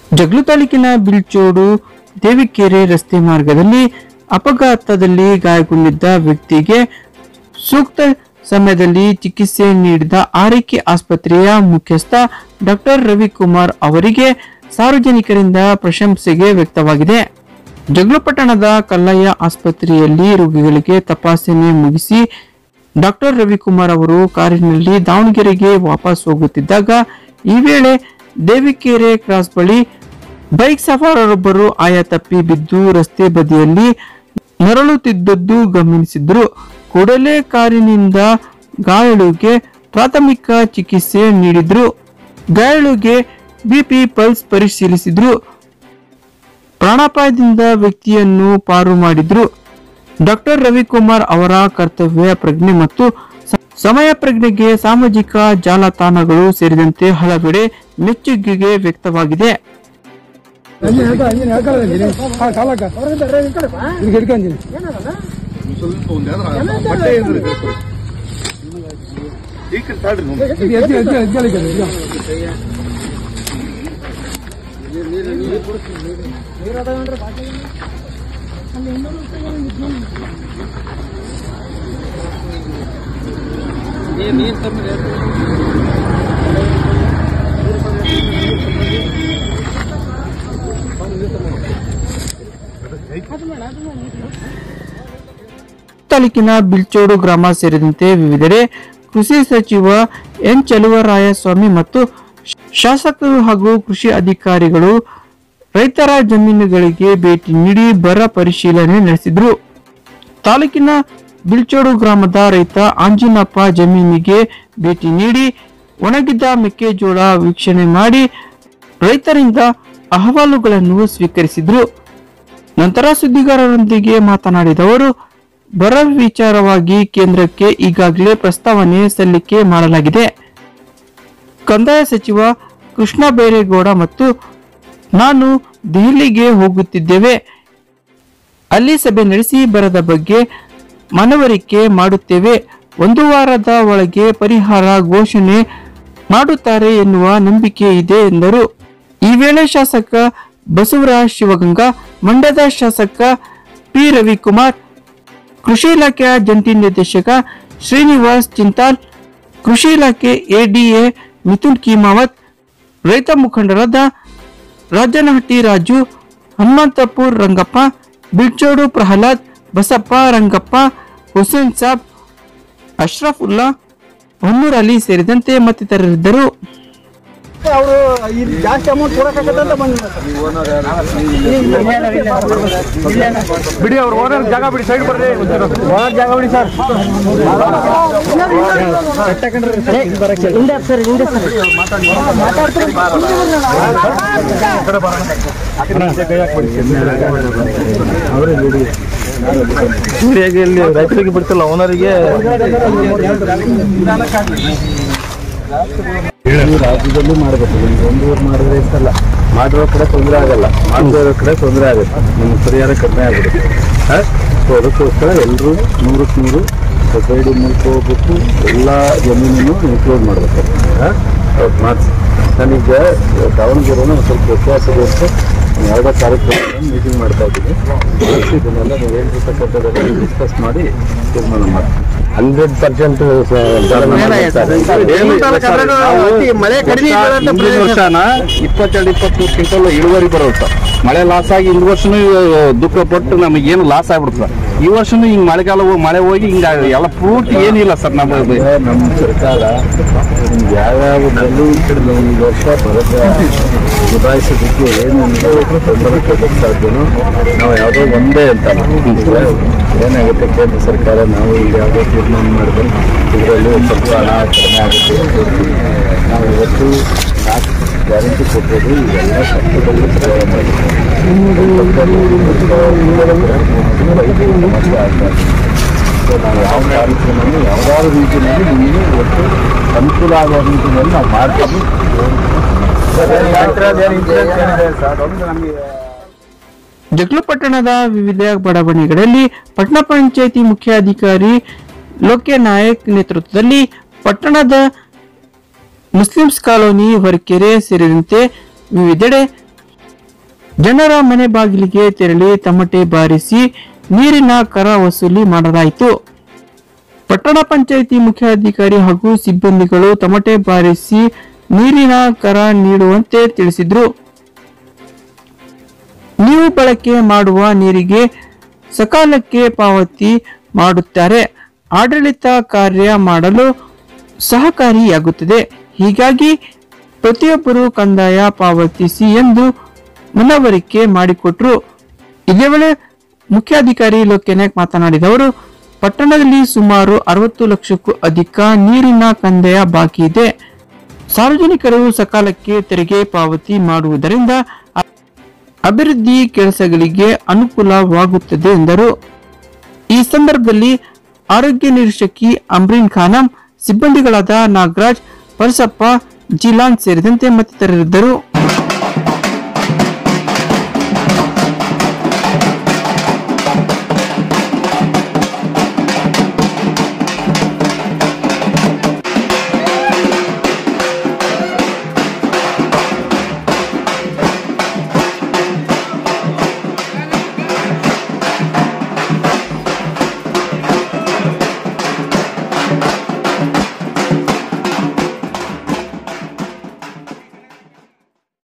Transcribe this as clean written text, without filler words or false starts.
ಜಗ್ಲು ತಾಲೂಕಿನ ಬಿಲ್ಚೋಡು ದೇವಿಕೆರೆ ರಸ್ತೆ ಮಾರ್ಗದಲ್ಲಿ ಅಪಘಾತದಲ್ಲಿ ಗಾಯಗೊಂಡಿದ್ದ ವ್ಯಕ್ತಿಗೆ ಸೂಕ್ತ ಸಮಯದಲ್ಲಿ ಚಿಕಿತ್ಸೆ ನೀಡಿದ ಆರೈಕೆ ಆಸ್ಪತ್ರೆಯ ಮುಖ್ಯಸ್ಥ ಡಾಕ್ಟರ್ ರವಿಕುಮಾರ್ ಅವರಿಗೆ ಸಾರ್ವಜನಿಕರಿಂದ ಪ್ರಶಂಸೆಗೆ ವ್ಯಕ್ತವಾಗಿದೆ. ಜಗ್ಲು ಪಟ್ಟಣದ ಕಲ್ಲಯ್ಯ ಆಸ್ಪತ್ರೆಯಲ್ಲಿ ರೋಗಿಗಳಿಗೆ ತಪಾಸಣೆ ಮುಗಿಸಿ ಡಾಕ್ಟರ್ ರವಿಕುಮಾರ್ ಅವರು ಕಾರಿನಲ್ಲಿ ದಾವಣಗೆರೆಗೆ ವಾಪಸ್ ಹೋಗುತ್ತಿದ್ದಾಗ ಈ ವೇಳೆ ದೇವಿಕೆರೆ ಕ್ರಾಸ್ ಬಳಿ ಬೈಕ್ ಸವಾರರೊಬ್ಬರು ಆಯ ತಪ್ಪಿ ಬಿದ್ದು ರಸ್ತೆ ಬದಿಯಲ್ಲಿ ನರಳುತ್ತಿದ್ದದ್ದು ಗಮನಿಸಿದ್ರು. ಕೂಡಲೇ ಕಾರಿನಿಂದ ಗಾಯಾಳುಗೆ ಪ್ರಾಥಮಿಕ ಚಿಕಿತ್ಸೆ ನೀಡಿದ್ರು. ಗಾಯಾಳುಗೆ ಬಿಪಿ ಪಲ್ಸ್ ಪರಿಶೀಲಿಸಿದ್ರು. ಪ್ರಾಣಾಪಾಯದಿಂದ ವ್ಯಕ್ತಿಯನ್ನು ಪಾರು ಮಾಡಿದ್ರು. ಡಾಕ್ಟರ್ ರವಿಕುಮಾರ್ ಅವರ ಕರ್ತವ್ಯ ಪ್ರಜ್ಞೆ ಮತ್ತು ಸಮಯ ಪ್ರಜ್ಞೆಗೆ ಸಾಮಾಜಿಕ ಜಾಲತಾಣಗಳು ಸೇರಿದಂತೆ ಹಲವೆಡೆ ಮೆಚ್ಚುಗೆ ವ್ಯಕ್ತವಾಗಿದೆ. ತಾಲೂಕಿನ ಬಿಲ್ಚೋಡು ಗ್ರಾಮ ಸೇರಿದಂತೆ ವಿವಿಧೆಡೆ ಕೃಷಿ ಸಚಿವ ಎನ್ ಚಲುವರಾಯಸ್ವಾಮಿ ಮತ್ತು ಶಾಸಕರು ಹಾಗೂ ಕೃಷಿ ಅಧಿಕಾರಿಗಳು ರೈತರ ಜಮೀನುಗಳಿಗೆ ಭೇಟಿ ನೀಡಿ ಬರ ಪರಿಶೀಲನೆ ನಡೆಸಿದ್ರು. ತಾಲೂಕಿನ ಬಿಲ್ಚೋಡು ಗ್ರಾಮದ ರೈತ ಆಂಜಿನಪ್ಪ ಜಮೀನಿಗೆ ಭೇಟಿ ನೀಡಿ ಒಣಗಿದ್ದ ಮೆಕ್ಕೆಜೋಳ ವೀಕ್ಷಣೆ ಮಾಡಿ ರೈತರಿಂದ ಅಹವಾಲುಗಳನ್ನು ಸ್ವೀಕರಿಸಿದ್ರು. ನಂತರ ಸುದ್ದಿಗಾರರೊಂದಿಗೆ ಮಾತನಾಡಿದ ಅವರು, ಬರ ವಿಚಾರವಾಗಿ ಕೇಂದ್ರಕ್ಕೆ ಈಗಾಗಲೇ ಪ್ರಸ್ತಾವನೆ ಸಲ್ಲಿಕೆ ಮಾಡಲಾಗಿದೆ. ಕಂದಾಯ ಸಚಿವ ಕೃಷ್ಣ ಬೈರೇಗೌಡ ಮತ್ತು ನಾನು ದೆಹಲಿಗೆ ಹೋಗುತ್ತಿದ್ದೇವೆ. ಅಲ್ಲಿ ಸಭೆ ನಡೆಸಿ ಬರದ ಬಗ್ಗೆ ಮನವರಿಕೆ ಮಾಡುತ್ತೇವೆ. 1 ವಾರದ ಒಳಗೆ ಪರಿಹಾರ ಘೋಷಣೆ ಮಾಡುತ್ತಾರೆ ಎನ್ನುವ ನಂಬಿಕೆ ಇದೆ ಎಂದರು. ಈ ವೇಳೆ ಶಾಸಕ ಬಸವರಾಜ್ ಶಿವಗಂಗಾ, ಮಂಡ್ಯದ ಶಾಸಕ ಪಿ ರವಿಕುಮಾರ್, ಕೃಷಿ ಇಲಾಖೆಯ ಜಂಟಿ ನಿರ್ದೇಶಕ ಶ್ರೀನಿವಾಸ್ ಚಿಂತಾಲ್, ಕೃಷಿ ಇಲಾಖೆ ಎಡಿಎ ಮಿಥುನ್ ಕಿಮಾವತ್, ರೈತ ಮುಖಂಡರಾದ ರಾಜನಹಟ್ಟಿ ರಾಜು, ಹನುಮಂತಪುರ್ ರಂಗಪ್ಪ, ಬಿಲ್ಚೋಡು ಪ್ರಹ್ಲಾದ್, ಬಸಪ್ಪ ರಂಗಪ್ಪ, ಹುಸೇನ್ ಸಾಬ್, ಅಶ್ರಫ್ ಉಲ್ಲಾ, ಹೊನ್ನೂರ್ ಅಲಿ ಸೇರಿದಂತೆ ಮತ್ತಿತರರಿದ್ದರು. ಅವರು ಜಾಸ್ತಿ ಅಮೌಂಟ್ ಕೊಡಕ್ಕಾಗತ್ತಂತ ಬಿಡಿ, ಅವ್ರು ಓನರ್ ಜಾಗ ಬಿಡಿ, ಸೈಡ್ ಬರ್ರಿ, ಓನರ್ ಜಾಗ ಬಿಡಿ ಸರ್. ರೈತರಿಗೆ ಬಿಡ್ತಿಲ್ಲ, ಓನರಿಗೆ ರಾಜ್ಯದಲ್ಲೂ ಮಾಡಬೇಕು. 1 ಊರು ಮಾಡಿದ್ರೆ ಇಷ್ಟಲ್ಲ, ಮಾಡಿರೋ ಕಡೆ ತೊಂದರೆ ಆಗಲ್ಲ, ಮಾಡಿರೋ ಕಡೆ ತೊಂದರೆ ಆಗುತ್ತೆ, ನಿಮ್ಗೆ ಪರಿಹಾರ ಕಡಿಮೆ ಆಗ್ಬಿಡುತ್ತೆ. ಸೊ ಅದಕ್ಕೋಸ್ಕರ ಎಲ್ಲರೂ 100ಕ್ಕೆ 100 ಸೊಸೈಟಿ ಮೂಲಕ ಹೋಗ್ಬೇಕು, ಎಲ್ಲ ಜಮೀನನ್ನು ಇನ್ಕ್ಲೂಡ್ ಮಾಡಬೇಕು. ಅವ್ರು ಮಾಡಿಸಿ ನನಗೆ ದಾವಣಗೆರೆನ ಸ್ವಲ್ಪ ವ್ಯತ್ಯಾಸ ಇರುತ್ತೆ. 2 ತಾರೀಕು ಮೀಟಿಂಗ್ ಮಾಡ್ತಾ ಇದ್ದೀನಿ. ಇದನ್ನೆಲ್ಲ ನೀವು ಹೇಳಿರ್ತಕ್ಕಂಥದ್ದೆಲ್ಲ ಡಿಸ್ಕಸ್ ಮಾಡಿ ತೀರ್ಮಾನ ಮಾಡ್ತೀವಿ. 100% ವರ್ಷನ 22-23 ಕ್ವಿಂಟಲ್ ಇಳುವರಿ ಬರುತ್ತೆ. ಮಳೆ ಲಾಸ್ ಆಗಿ ಈ ವರ್ಷನೂ ದುಃಖ ಪಟ್ಟು ನಮಗೇನು ಲಾಸ್ ಆಗ್ಬಿಡುತ್ತೆ. ಈ ವರ್ಷನೂ ಹಿಂಗ್ ಮಳೆಗಾಲ ಮಳೆ ಹೋಗಿ ಹಿಂಗ ಎಲ್ಲ ಪೂರ್ತಿ ಏನಿಲ್ಲ ಸರ್. ನಮ್ಮ ಸರ್ಕಾರ ಯಾವ್ಯಾವ ಈ ವರ್ಷ ಬರದ ನಿಭಾಯಿಸೋದಕ್ಕೆ ಏನು ತೊಂದರೆ ಕೊಡೋಕ್ಕೆ ಸಾಧ್ಯನೋ ನಾವು ಯಾವುದೋ ಒಂದೇ ಅಂತ ಏನಾಗುತ್ತೆ. ಕೇಂದ್ರ ಸರ್ಕಾರ ನಾವು ಈಗ ಯಾವುದೋ ತೀರ್ಮಾನ ಮಾಡಿದ್ರೆ ಇದರಲ್ಲಿ ಸ್ವಲ್ಪ ಹಣ ಕಡಿಮೆ ಆಗುತ್ತೆ. ನಾವು ಇವತ್ತು 4 ಗ್ಯಾರಂಟಿ ಕೊಟ್ಟಿದ್ದು ಇವೆಲ್ಲ ಕಷ್ಟದಲ್ಲಿ ಸಹಾಯ ಮಾಡಿದ್ದೀವಿ. ಸೊ ನಾವು ಯಾವ ಕಾರ್ಯಕ್ರಮವನ್ನು ಯಾವುದಾದ್ರು ರೀತಿಯಲ್ಲಿ ನಿಮಗೆ ಇವತ್ತು ಅನುಕೂಲ ಆಗೋ ರೀತಿಯಲ್ಲಿ ನಾವು ಮಾಡ್ತೀವಿ. ಜಗ್ಲು ಪಟ್ಟಣದ ವಿವಿಧ ಬಡಾವಣೆಗಳಲ್ಲಿ ಪಟ್ಟಣ ಪಂಚಾಯಿತಿ ಮುಖ್ಯಾಧಿಕಾರಿ ಲೋಕೆ ನಾಯಕ್ ನೇತೃತ್ವದಲ್ಲಿ ಪಟ್ಟಣದ ಮುಸ್ಲಿಮ್ಸ್ ಕಾಲೋನಿ, ಹೊರಕೆರೆ ಸೇರಿದಂತೆ ವಿವಿಧೆಡೆ ಜನರ ಮನೆ ಬಾಗಿಲಿಗೆ ತೆರಳಿ ತಮಟೆ ಬಾರಿಸಿ ನೀರಿನ ಕರ ವಸೂಲಿ ಮಾಡಲಾಯಿತು. ಪಟ್ಟಣ ಪಂಚಾಯಿತಿ ಮುಖ್ಯಾಧಿಕಾರಿ ಹಾಗೂ ಸಿಬ್ಬಂದಿಗಳು ತಮಟೆ ಬಾರಿಸಿ ನೀರಿನ ಕರ ನೀಡುವಂತೆ ತಿಳಿಸಿದ್ರು. ನೀವು ಬಳಕೆ ಮಾಡುವ ನೀರಿಗೆ ಸಕಾಲಕ್ಕೆ ಪಾವತಿ ಮಾಡುತ್ತಾರೆ. ಆಡಳಿತ ಕಾರ್ಯ ಮಾಡಲು ಸಹಕಾರಿಯಾಗುತ್ತದೆ. ಹೀಗಾಗಿ ಪ್ರತಿಯೊಬ್ಬರು ಕಂದಾಯ ಪಾವತಿಸಿ ಎಂದು ಮನವರಿಕೆ ಮಾಡಿಕೊಟ್ರು. ಇದೇ ವೇಳೆ ಮುಖ್ಯಾಧಿಕಾರಿ ಲೋಕೇನಾಯ್ಕ್ ಮಾತನಾಡಿದವರು, ಪಟ್ಟಣದಲ್ಲಿ ಸುಮಾರು 60 ಲಕ್ಷಕ್ಕೂ ಅಧಿಕ ನೀರಿನ ಕಂದಾಯ ಬಾಕಿ ಇದೆ. ಸಾರ್ವಜನಿಕರು ಸಕಾಲಕ್ಕೆ ತೆರಿಗೆ ಪಾವತಿ ಮಾಡುವುದರಿಂದ ಅಭಿವೃದ್ಧಿ ಕೆಲಸಗಳಿಗೆ ಅನುಕೂಲವಾಗುತ್ತದೆ ಎಂದರು. ಈ ಸಂದರ್ಭದಲ್ಲಿ ಆರೋಗ್ಯ ನಿರೀಕ್ಷಕಿ ಅಮ್ರೀನ್ ಖಾನಂ, ಸಿಬ್ಬಂದಿಗಳಾದ ನಾಗರಾಜ್, ಪರಸಪ್ಪ, ಜಿಲಾನ್ ಸೇರಿದಂತೆ ಮತ್ತಿತರರಿದ್ದರು.